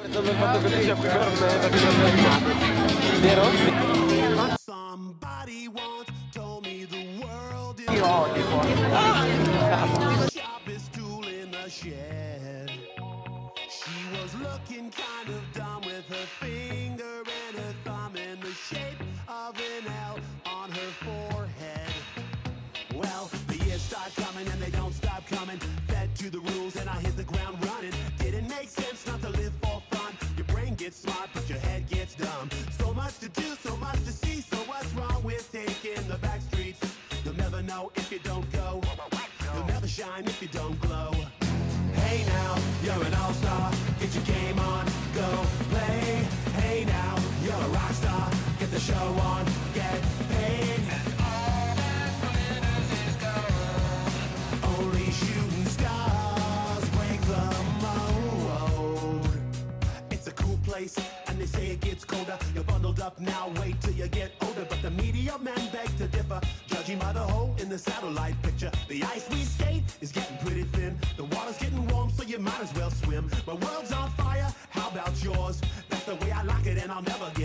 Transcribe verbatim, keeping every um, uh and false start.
Somebody once told me the world is sharpest tool in the shed. She was looking kind of dumb with her finger and her thumb in the shape of an L on her forehead. Well, the years start coming and they don't stop coming. Fed to the rules and I hit the ground running. Didn't make sense not to live for fun. Your brain gets smart but your head gets dumb. So much to do, so much to see. So what's wrong with taking the back streets? You'll never know if you don't go. You'll never shine if you don't glow. Hey now, you're an all-star. Get your game on, go play. Hey now, you're a rock star. Get the show on, get paid. Only shooting stars break the mold. It's a cool place, and they say it gets colder. You're bundled up now, wait till you get older. But the media men beg to differ, judging by the hole in the satellite picture. The ice we skate is getting pretty thin. The water's getting warm, so you might as well swim. My world's on fire, how about yours? That's the way I like it, and I'll never get